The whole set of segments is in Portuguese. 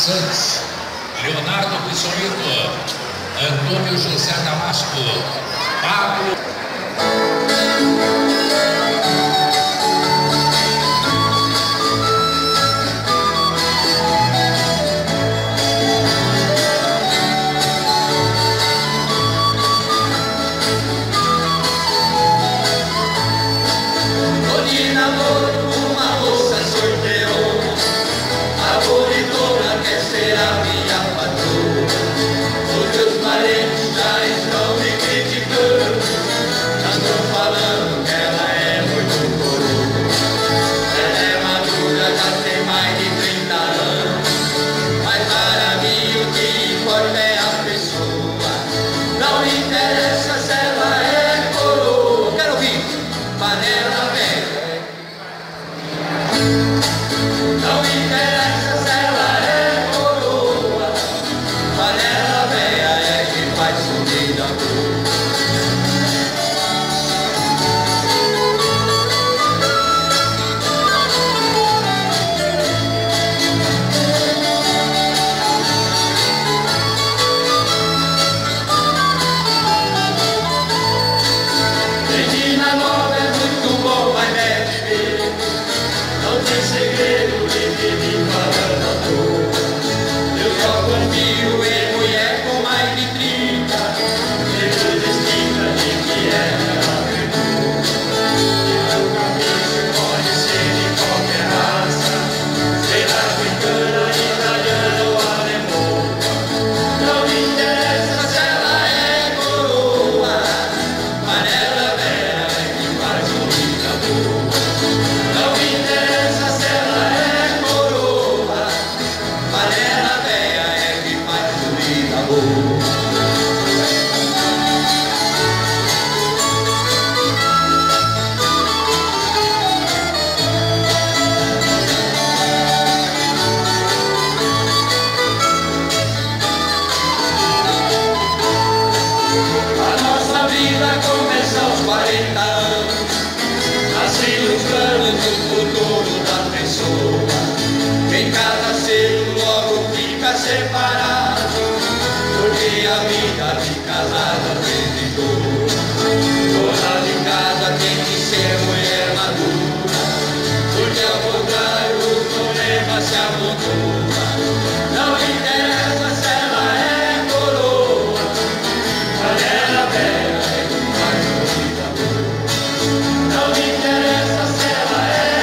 Santos, Leonardo Pissolito, Antônio José Damasco, Pablo. Separado, porque a vida de casada desejou. Dona de casa tem que ser mulher madura, porque ao contrário o problema se amontoa. Não interessa se ela é coroa, panela velha é que faz a vida boa. Não interessa se ela é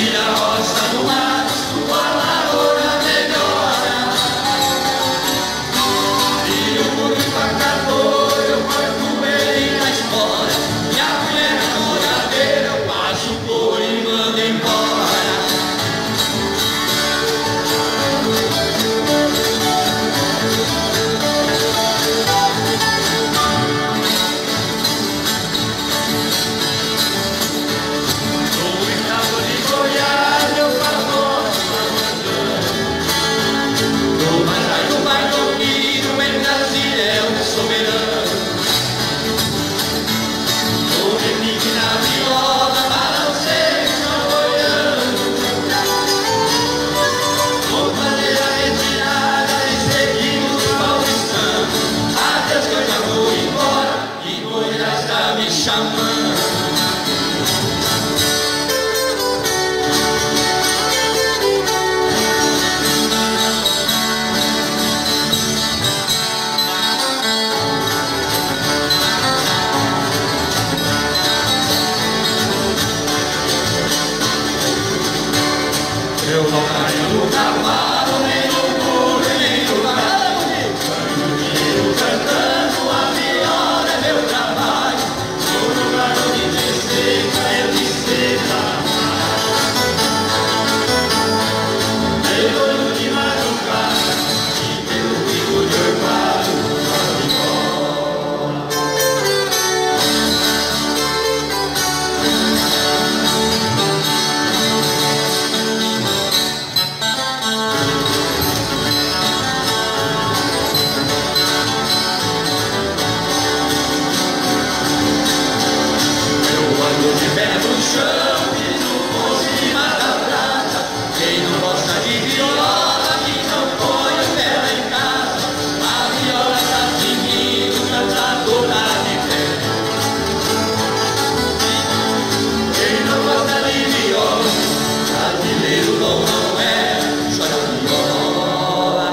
Eu não caio no cavalo, nem no burro, nem no galo. Canto cantando, a viola é meu trabalho. Sou no galo de tristeza, eu de seda. Meu olho de madrugada e meu bico de orvalho só de bola. De pé no chão e no por cima da praça. Quem não gosta de viola, que não põe o pé lá em casa. A viola tá seguindo, cantadora de pé. Quem não gosta de viola, brasileiro não é, chora viola.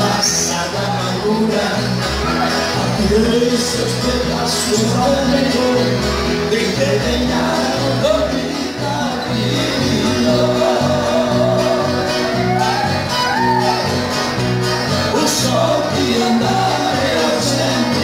passada amargura, atirei seus pedaços ao meio, tentei ganhar a vida. O sol que andar eu sempre.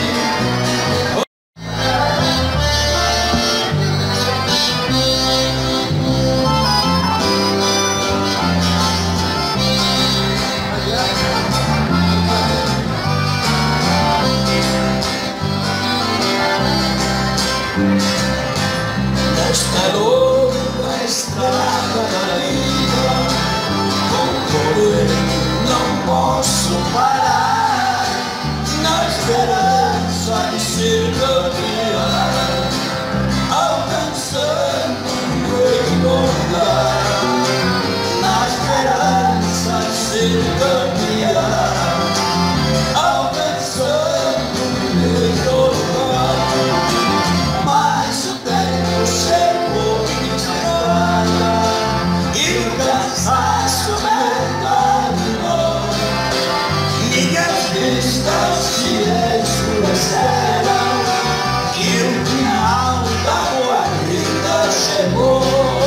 Nesta longa estrada da vida, concorrer não posso parar, na esperança de ser campeão, alcançando um novo lugar, na esperança de ser campeão, alcançando um novo lugar. Mas o tempo chegou e me estrada, e o cansaço me dominou. Minhas vistas se escureceram, e o final da boa vida chegou.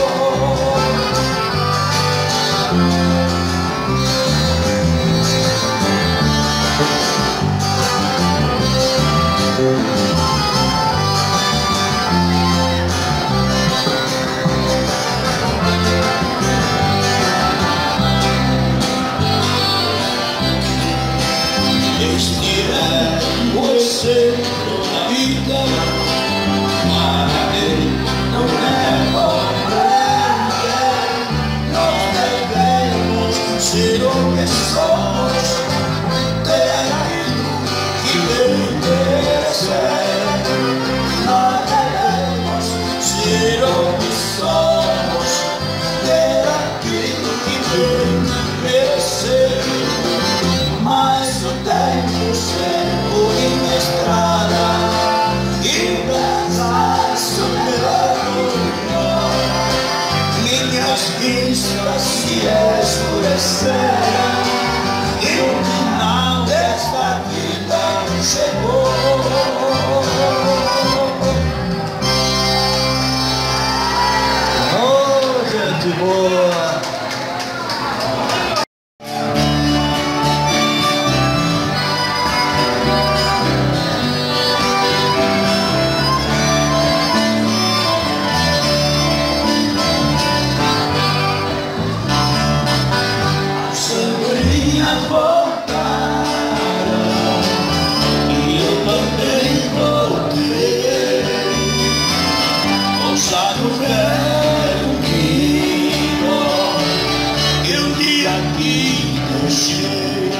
Este é o centro da vida, para quem não é compreender. Nós devemos ser o que somos, ter aquilo que merecer. Nós devemos ser o que somos, ter aquilo que merecer. Mas o tempo chegou em minha estrada, e o cansaço me dominou. Minhas vistas se escureceram, e o final desta vida chegou. Oh, gente boa! Voltaram, e eu também voltei. Ouça no velho quino, eu dia que deixei.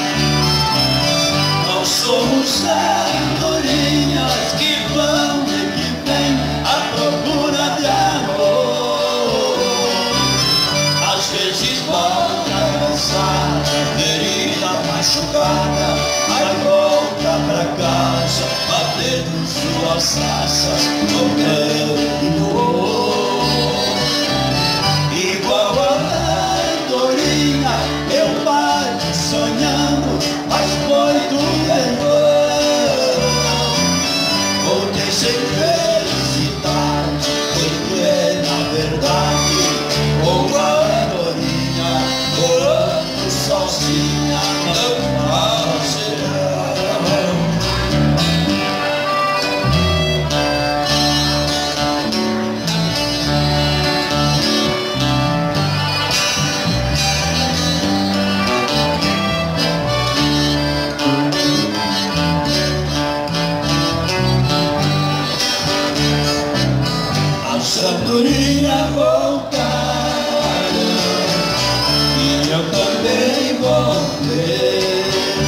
Nós somos andorinhas que vão e que vêm à procura de amor. Às vezes volta cansada, ferida, machucada, aí volta pra casa, batendo suas asas no canto. Igual a andorinha, eu parto sonhando, mas foi do leão. Voltei sem felicidade, porque na verdade, como a andorinha, voando sozinha, não passearão. As andorinhas voltaram, e eu também voltei.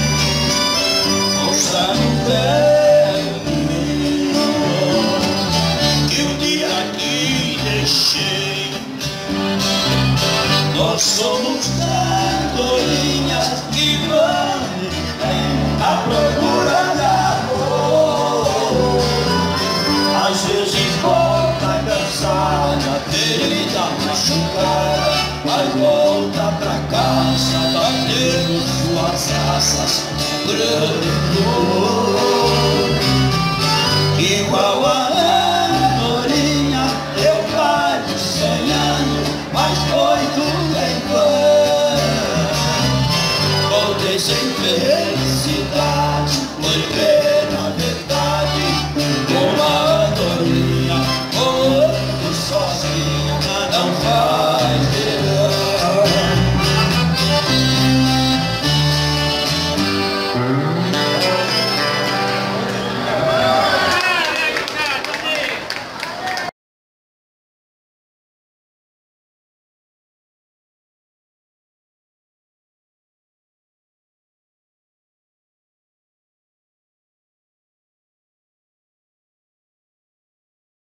Ouça no velho hino, que o dia que deixei. Nós somos andorinhas que vão e vêm à procura de amor. Às vezes volta cansada, ferida, machucada, mas volta pra casa, batendo suas asas. passas branco, igual a andorinha eu caio sonhando, mas foi tudo em vão. Voltei sem felicidade